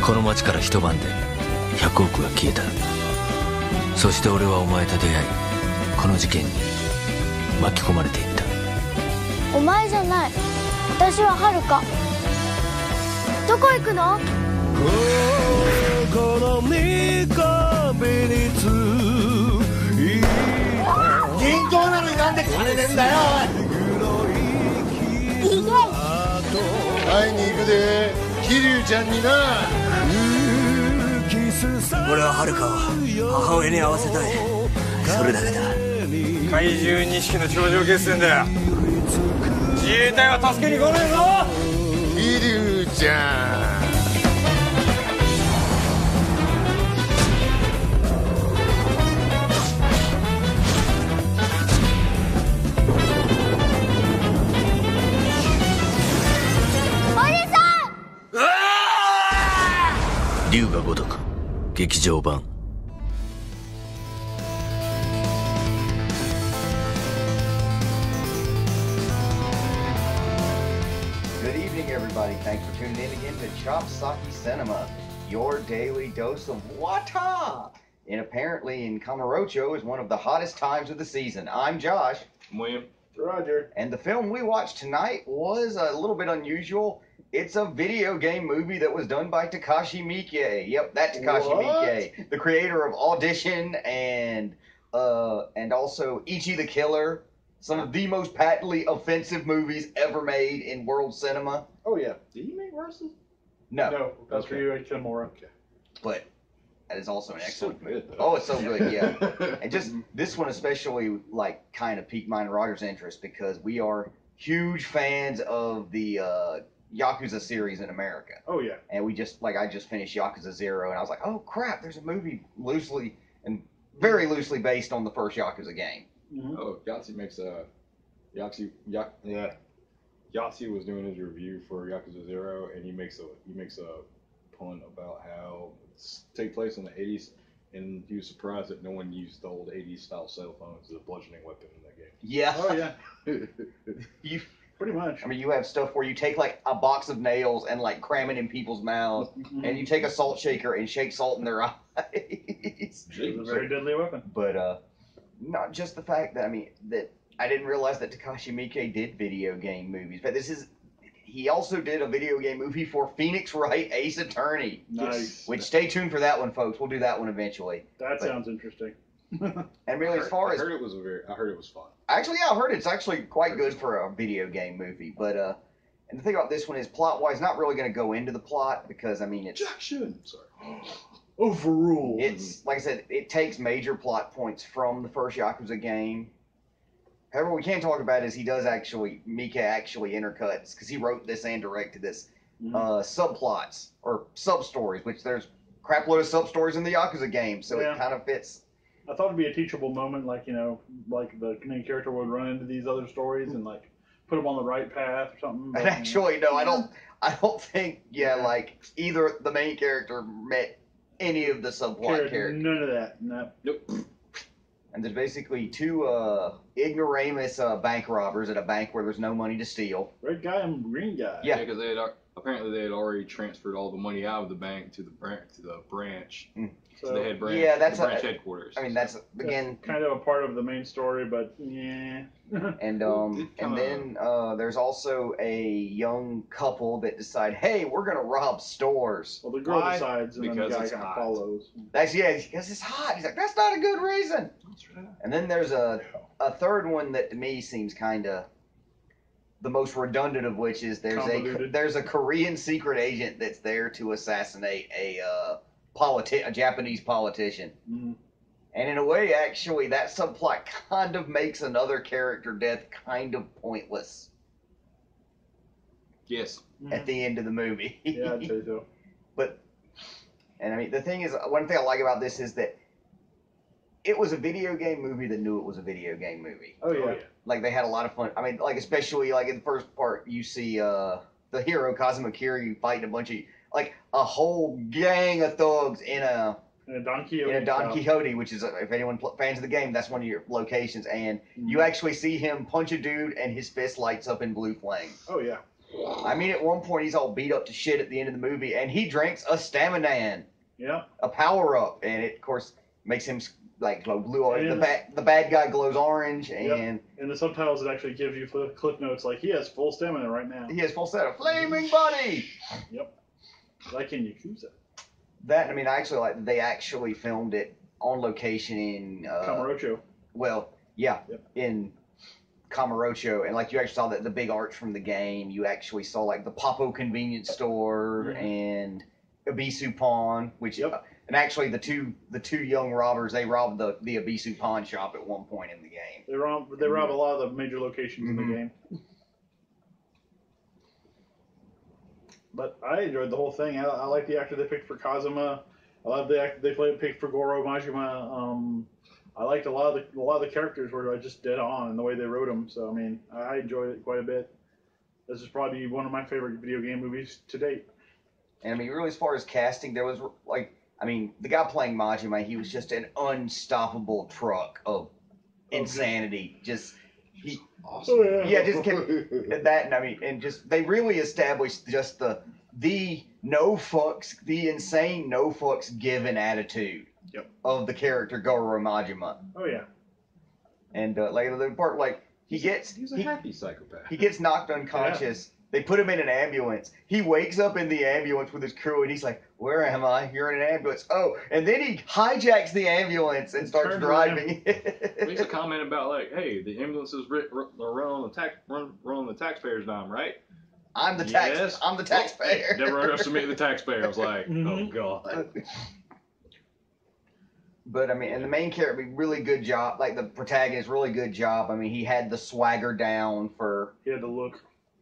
この町から一晩で100億が消えた。そして俺はお前と出会い、この事件に巻き込まれていった。 お前じゃない、私は遥か。どこ行くの？ 銀行なのになんで金ねえんだよ。 行け。 会いに行くで、桐生ちゃんにな。 俺は遥を母親に会わせたい、それだけだ。 怪獣錦の頂上決戦だよ。自衛隊は助けに来ねえぞ。 桐生ちゃん。 龍が如く劇場版。 Good evening, everybody. Thanks for tuning in again to Chopsaki Cinema, your daily dose of wata. And apparently in Kamurocho is one of the hottest times of the season. I'm Josh. I'm William. Roger. And the film we watched tonight was a little bit unusual. It's a video game movie that was done by Takashi Miike. Yep, that Takashi Miike, the creator of Audition and also Ichi the Killer, some of the most patently offensive movies ever made in world cinema. Oh yeah. Did he make Versus? No, No, that's for you, Kimura. Okay. but that is also an excellent movie. Good, Oh, it's so good, yeah. And just this one especially, like, kind of piqued mine and Roger's interest because we are huge fans of the Yakuza series in America. Oh yeah. And we just, like, I just finished Yakuza 0, and I was like, oh crap, there's a movie loosely and very loosely based on the first Yakuza game. Mm-hmm. Oh, Yahtzee makes a Yahtzee was doing his review for Yakuza 0, and he makes a pun about how it's take place in the 80s, and he was surprised that no one used the old 80s style cell phones as a bludgeoning weapon in that game. Yeah. Oh yeah. You, Pretty much. I mean, you have stuff where you take, like, a box of nails and, like, cram it in people's mouths, and you take a salt shaker and shake salt in their eyes. It's a very deadly weapon. But, not just the fact that, I mean, that I didn't realize that Takashi Miike did video game movies, but he also did a video game movie for Phoenix Wright Ace Attorney. Nice. Which, stay tuned for that one, folks. We'll do that one eventually. That sounds interesting. And really, as far as... I heard it was fun. Actually, yeah, I heard it's actually quite good for a video game movie, but, and the thing about this one is, plot-wise, not really going to go into the plot, because, I mean, it's... Objection! Sorry. Overruled. It's, like I said, it takes major plot points from the first Yakuza game. However, what we can talk about is Miike actually intercuts, because he wrote this and directed this, subplots, or sub-stories, which there's crap load of sub-stories in the Yakuza game, so it kind of fits. I thought it'd be a teachable moment, like, you know, like the main character would run into these other stories and, like, put them on the right path or something. But actually, no, I don't think, like, either the main character met any of the subplot characters. None of that. No. Nope. And there's basically two ignoramus bank robbers at a bank where there's no money to steal. Red guy and green guy. Yeah. Because apparently they had already transferred all the money out of the bank to the branch. So, the head branch. Yeah, that's the branch headquarters. I mean, that's again kind of a part of the main story, but yeah. And then there's also a young couple that decide, hey, we're gonna rob stores. Well, the girl decides, and then the guy kind of follows. That's because it's hot. He's like, that's not a good reason. And then there's a third one that to me seems kind of the most redundant of which is there's a Korean secret agent that's there to assassinate a Japanese politician. Mm-hmm. And in a way, actually, that subplot kind of makes another character death kind of pointless. Yes. At the end of the movie. Yeah, I'd say so. And I mean, the thing is, one thing I like about this is that it was a video game movie that knew it was a video game movie. Oh yeah. Like, they had a lot of fun. I mean, like, especially, like, in the first part, you see the hero, Kazuma Kiryu, fighting a bunch of, like, a whole gang of thugs in a Don Quixote. In a Don Quixote, which is, if anyone fans of the game, that's one of your locations. And you actually see him punch a dude, and his fist lights up in blue flame. Oh, yeah. I mean, at one point he's all beat up to shit at the end of the movie, and he drinks a Staminan, Yeah. a power up, and it of course makes him like glow blue. It The bad guy glows orange, and Yep. In the subtitles, it actually gives you for the clip notes like he has full stamina right now. he has full set of flaming body. Yep. Like in Yakuza. That I mean, I actually like they actually filmed it on location in Kamurocho. well, yeah, Yep. in Kamurocho, and like you actually saw the big arch from the game. You actually saw like the Papo convenience store and Ibisu Pawn, which and actually the two young robbers, they robbed the Ibisu Pawn shop at one point in the game. They rob a lot of the major locations in the game. But I enjoyed the whole thing. I like the actor they picked for Kazuma. I love the actor they picked for Goro Majima. I liked a lot of the characters were just dead on in the way they wrote them. So I mean, I enjoyed it quite a bit. This is probably one of my favorite video game movies to date. And I mean, really, as far as casting, there was like, I mean, the guy playing Majima, he was just an unstoppable truck of insanity. Just he, Awesome. yeah, just kept that. And I mean, and just they really established just the no fucks, the insane no fucks given attitude of the character Goro Majima. Oh yeah. And like the part like he's a happy psychopath. He gets knocked unconscious. They put him in an ambulance. He wakes up in the ambulance with his crew, and he's like, "Where am I? You're in an ambulance." Oh, and then he hijacks the ambulance and starts driving. Makes a comment about like, "Hey, the ambulance is run on the taxpayer's dime, right?" I'm the taxpayer. Never underestimate the taxpayer. I was like, "Oh God." But I mean, and the main character, really good job. Like the protagonist, really good job. I mean, he had the swagger down for. He had the look.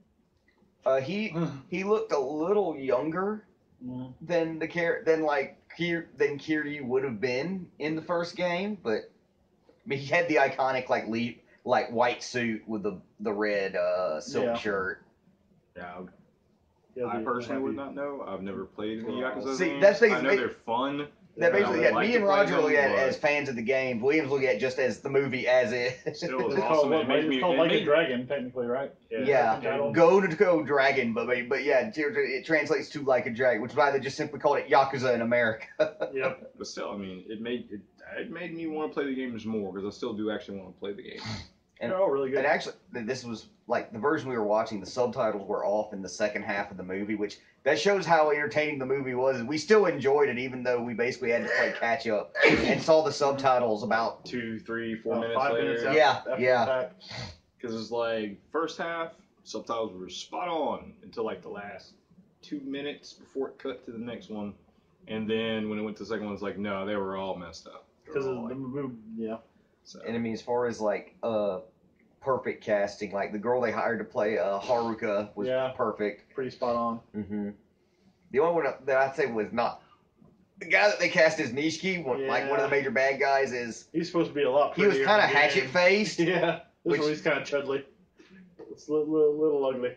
He looked a little younger than Kiryu would have been in the first game, but I mean, he had the iconic like white suit with the red silk shirt. Yeah. I personally would not know. I've never played any Yakuza See, games. that's I know they're fun. That basically, I like me to and play Roger look at it them, as fans of the game. Williams look at it just as the movie as is. Still was It's awesome. called, it's called Like a made- Dragon, technically, right? Yeah, Title. Go Dragon, but yeah, it translates to Like a Dragon, which is why they just simply called it Yakuza in America. Yeah. But still, I mean, it made me want to play the games more because I still do actually want to play the game. And, They're all really good. And actually, this was like the version we were watching. The subtitles were off in the second half of the movie, which that shows how entertaining the movie was. We still enjoyed it, even though we basically had to play catch up and saw the subtitles about 2, 3, 4 About minutes 5 later. minutes after Yeah. the fact. Because it's like first half subtitles were spot on until like the last 2 minutes before it cut to the next one, and then when it went to the second one, it's like no, they were all messed up. Because of the movie, yeah. So. And I mean, as far as like perfect casting, like the girl they hired to play Haruka was perfect. Pretty spot on. Mm-hmm. The only one that I'd say was not the guy that they cast as Nishiki, like one of the major bad guys, is he's supposed to be a lot. He was prettier kind of in the game. hatchet faced. Yeah, this one he's kind of chudly. It's a little ugly.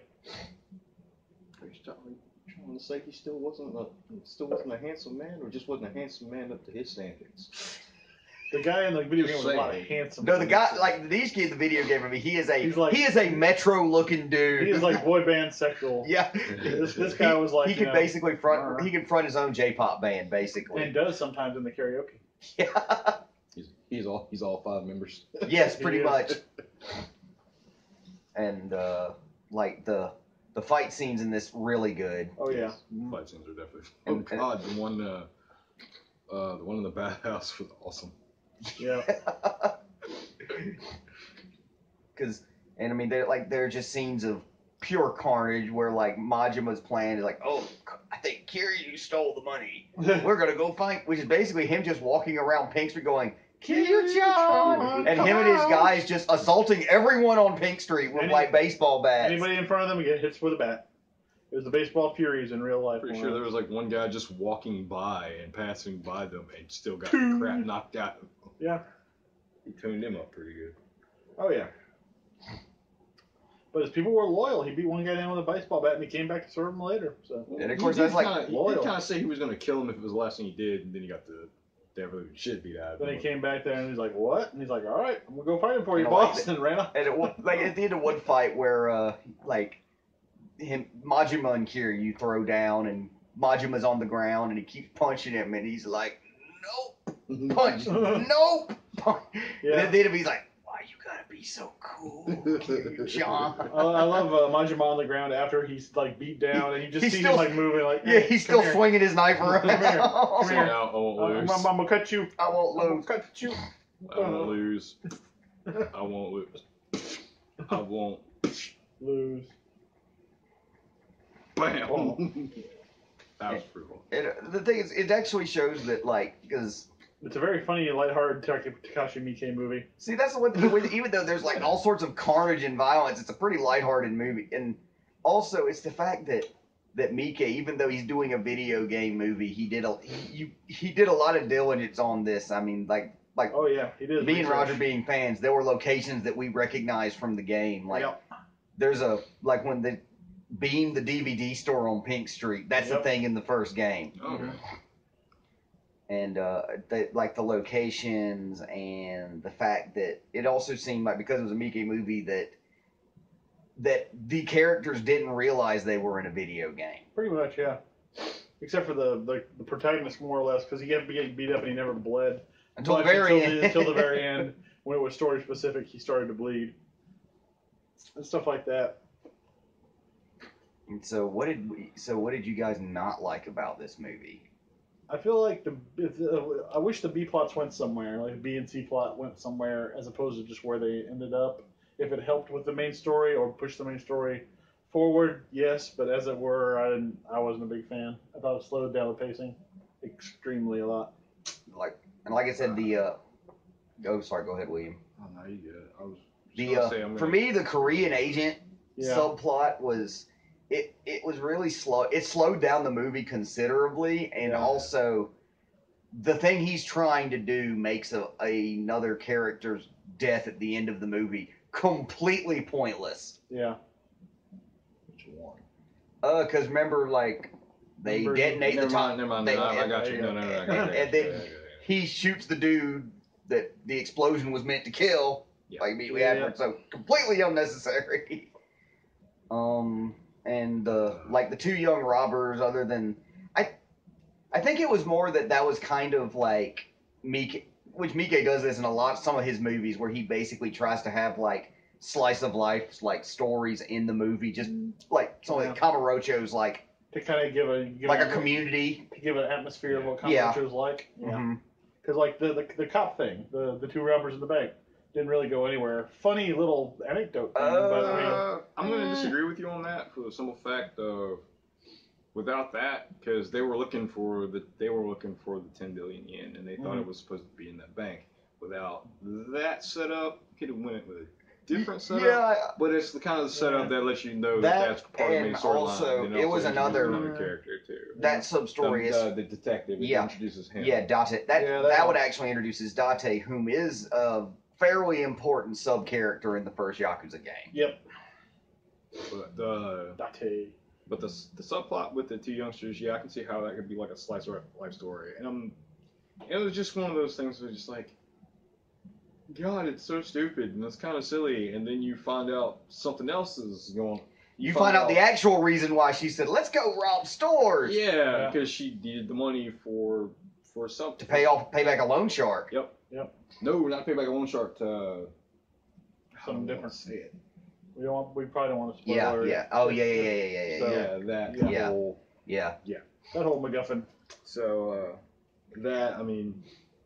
Trying to say he still wasn't a handsome man, or just wasn't a handsome man up to his standards. The guy in the video game was a lot of handsome. No, the guy like Nishiki in the video game. I mean, he is a metro looking dude. He is like boy band sexual. Yeah, this guy was like he could basically front. He could front his own J-pop band basically. And does sometimes in the karaoke. Yeah. He's all 5 members. Yes, pretty much. And like the fight scenes in this really good. Oh yeah. Fight scenes are definitely. Oh God, the one in the bathhouse was awesome. Yeah. Because I mean they're just scenes of pure carnage where like Majima's plan is like, oh, I think Kiryu stole the money. We're gonna go fight, which is basically him just walking around Pink Street going, Kiryu-chan! And him and his guys just assaulting everyone on Pink Street with like baseball bats. Anybody in front of them get hits with a bat. It was the baseball furies in real life. Pretty sure there was like one guy just walking by and passing by them and still got the crap knocked out of him. Yeah. He tuned him up pretty good. Oh yeah. But his people were loyal. He beat one guy down with a baseball bat, and he came back to serve him later. So. And of course, that's like loyal. He did kind of say he was going to kill him if it was the last thing he did, and then he got the devil shit beat out of him. Then he came back there, and he's like, "What?" And he's like, "All right, I'm gonna go fight him for you, boss." And ran off. And like at the end of one fight where like Majima and Kiryu throw down, and Majima's on the ground, and he keeps punching him, and he's like, nope, punch, nope, punch. Yeah. And then he's like, why you gotta be so cool, John? I love Majima on the ground after he's like beat down, and you just He's see still- him like moving, like Yeah, he's still swinging his knife around. Come here. Come So here. now I won't lose. I'm gonna cut you. I won't I'm gonna lose. cut you. I won't lose. I won't lose. I won't. Lose. Bam. That was pretty cool. The thing is, it actually shows that, like, because It's a very funny, lighthearted Takashi Miike movie. see, that's the one thing. Even though there's like all sorts of carnage and violence, it's a pretty lighthearted movie. And also, it's the fact that Miike, even though he's doing a video game movie, he did a lot of diligence on this. I mean, like Oh yeah, he did. me and Roger being fans, there were locations that we recognized from the game. Like Yep. there's a like when they beamed the DVD store on Pink Street. That's the Yep. thing in the first game. Okay. And like the locations and the fact that it also seemed like, because it was a Miike movie, that the characters didn't realize they were in a video game. Pretty much, yeah. Except for the protagonist, more or less, because he kept getting beat up and he never bled. Until the Much very end. Until the very end, when it was story specific, he started to bleed. And stuff like that. And so what did you guys not like about this movie? I feel like I wish the B plots went somewhere, like the B and C plot went somewhere, as opposed to just where they ended up. If it helped with the main story or pushed the main story forward, yes, but as it were, I wasn't a big fan. I thought it slowed down the pacing extremely a lot. Like I said, sorry, go ahead, William. Oh, no, you good. I was just gonna say, For me, the Korean agent Yeah. subplot was it was really slow. It slowed down the movie considerably, and Yeah. also the thing he's trying to do makes another character's death at the end of the movie completely pointless. Yeah. Which one? Because remember, like they Remember- detonate the Never time. mind, never mind. they- No, I and- got you. No, I got you. and then he shoots the dude that the explosion was meant to kill, Yeah. like immediately Yeah. after. So completely unnecessary. And the two young robbers. Other than I think it was more that was kind of like Miike, which Miike does this in some of his movies, where he basically tries to have like slice of life like stories in the movie, just like some of the Kamurocho's like To kind of give a community. to give an atmosphere of what Yeah. Kamurocho was like. Yeah. Mhm. Because like the cop thing, the two robbers in the bank, didn't really go anywhere. Funny little anecdote thing, but I mean, I'm going to disagree with you on that for the simple fact of without that, because they were looking for the 10 billion yen, and they thought it was supposed to be in that bank. Without that setup, could have went with a different setup. Yeah, but it's the kind of setup that lets you know That, that's part of the main and storyline. also, And it was introduces another- another character too. that sub story is the detective. It Yeah. introduces him. Yeah, Date. That Yeah, that that would one. actually introduces Date, whom is a fairly important sub character in the first Yakuza game. yep. But the subplot with the two youngsters, yeah, I can see how that could be like a slice of life story. And it was just one of those things where just like, God, it's so stupid and it's kind of silly. And then you find out something else is going. You find out the actual reason why she said, "Let's go rob stores." Yeah, because she needed the money for something To pay back a loan shark. Yep. Yep. No, not pay back a loan shark. To Something I don't wanna different. Say it. We probably don't want to spoil Yeah, it. yeah. Oh, yeah. So- Yeah, that Yeah. whole. Yeah. That whole MacGuffin. So that I mean,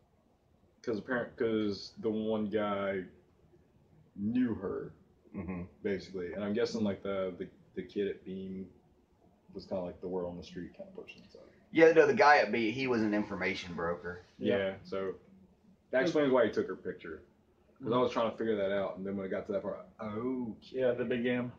because the one guy knew her hmm basically, and I'm guessing like the kid at Beam was kind of like the word on the street kind of person. So Yeah, no, the guy at B, he was an information broker. yeah, so that explains why he took her picture. Because I was trying to figure that out, and then when I got to that part, oh, Yeah, the big game.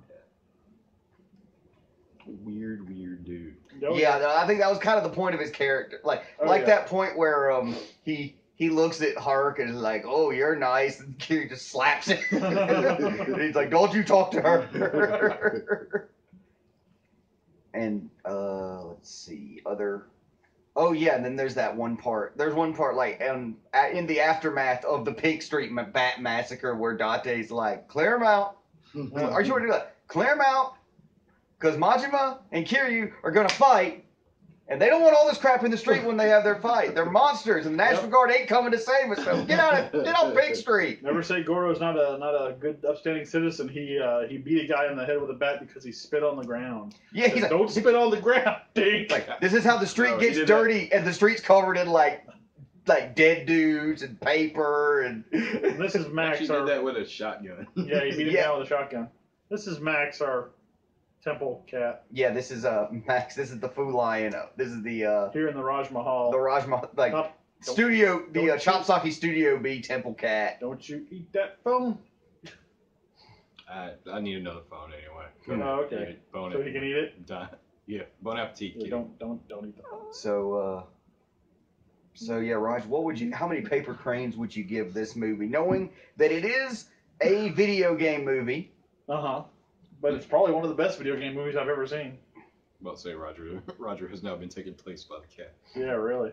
weird dude. Yeah, no, I think that was kind of the point of his character. Like yeah. that point where he looks at Hark and is like, "Oh, you're nice," and Kiri just slaps him. And he's like, "Don't you talk to her." And let's see, Oh yeah, and then there's that one part. There's one part like in the aftermath of the Pink Street Bat massacre where Date's like, "Clear him out." Are you sure to do that? Clear him out. because Majima and Kiryu are going to fight, and they don't want all this crap in the street when they have their fight. They're monsters, and the National Guard ain't coming to save us. So get off Pig Street. Never say Goro's not a good, upstanding citizen. He beat a guy in the head with a bat because he spit on the ground. Yeah, he's don't spit on the ground, Dink. like, this is how the street gets dirty, and the street's covered in like dead dudes and paper and. This is Max. He did that with a shotgun. Yeah, he beat him down with a shotgun. This is Max, our temple cat. Yeah, this is Max. This is the Fu Lion. This is the here in the Raj Mahal. The Raj Mahal, Chopsaki Studio B temple cat. Don't you eat that phone? I need another phone anyway. Oh, okay. Bone So he can eat it. Yeah, bon appetit. Yeah, don't eat the phone. So yeah, Raj, how many paper cranes would you give this movie, knowing that it is a video game movie? But it's probably one of the best video game movies I've ever seen. I'm about to say Roger has now been taken place by the cat. Yeah, really.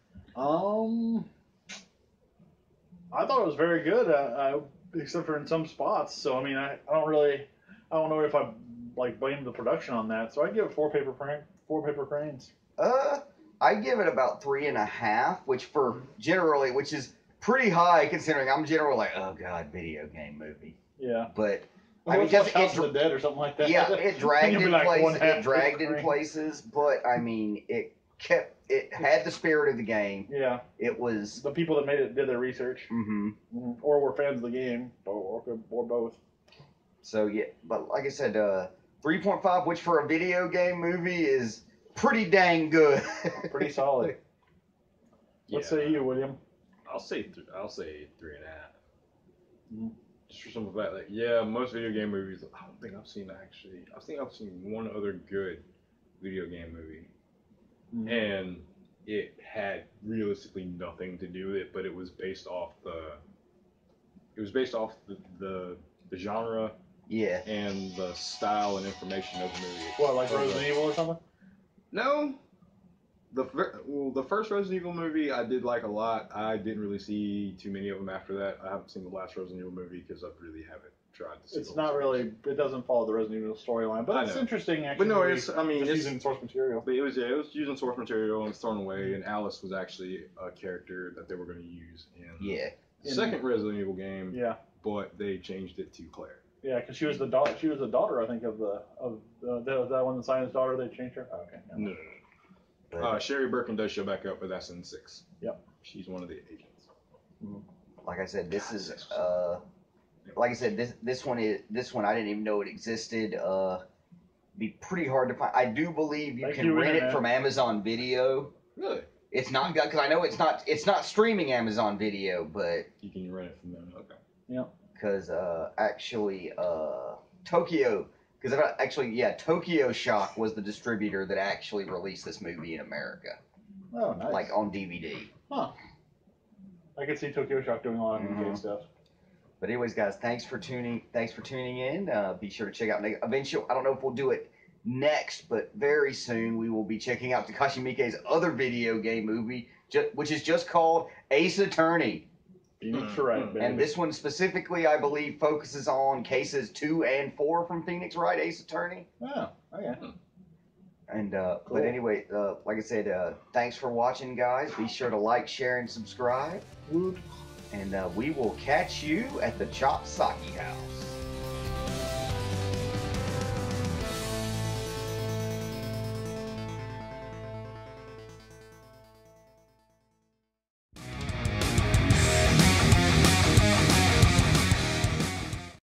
I thought it was very good, except for in some spots. So I mean, I don't know if I blame the production on that. So I give it 4 paper cranes. I give it about 3.5, which is pretty high considering I'm generally like, oh god, video game movie. Yeah. But I mean, just House of the Dead or something like that. Yeah, it dragged in places. It dragged in places, but I mean, it had the spirit of the game. Yeah. It was the people that made it did their research. Or were fans of the game, or both. So yeah, but like I said, 3.5, which for a video game movie is pretty dang good. Pretty solid. What say you, William? I'll say 3.5. Just for some fact, most video game movies. I don't think I've seen I've seen one other good video game movie, and it had realistically nothing to do with it, but it was based off the genre. Yeah. And the style and information of the movie. What, like Resident Evil or something? No. The first Resident Evil movie I did like a lot. I didn't really see too many of them after that. I haven't seen the last Resident Evil movie because I really haven't tried to see it. It's not really, it doesn't follow the Resident Evil storyline, but it's interesting actually. But no, it's using source material. But it was using source material and it's thrown away, and Alice was actually a character that they were going to use in the second Resident Evil game. Yeah. But they changed it to Claire. Yeah, because she was the daughter. She was the daughter, I think, of that one, the science daughter. They changed her. Oh, okay. No. Sherry Birkin does show back up, but that's in 6. Yep. She's one of the agents. Like I said, this is this one I didn't even know it existed. Be pretty hard to find. I do believe you can rent it from Amazon Video. Really? It's not because I know it's not streaming Amazon Video, but you can rent it from them. Okay. Yeah. Because Tokyo Shock was the distributor that actually released this movie in America. Oh, nice. Like on DVD. Huh. I could see Tokyo Shock doing a lot of UK stuff. But anyways, guys, thanks for tuning in. Be sure to check out eventually. I don't know if we'll do it next, but very soon we will be checking out Takashi Miike's other video game movie, which is just called Ace Attorney. Phoenix Wright, baby. And this one specifically, I believe, focuses on cases 2 and 4 from Phoenix Wright, Ace Attorney. Oh, okay. And cool. But anyway, like I said, thanks for watching, guys. Be sure to like, share, and subscribe. And we will catch you at the Chopsaki House.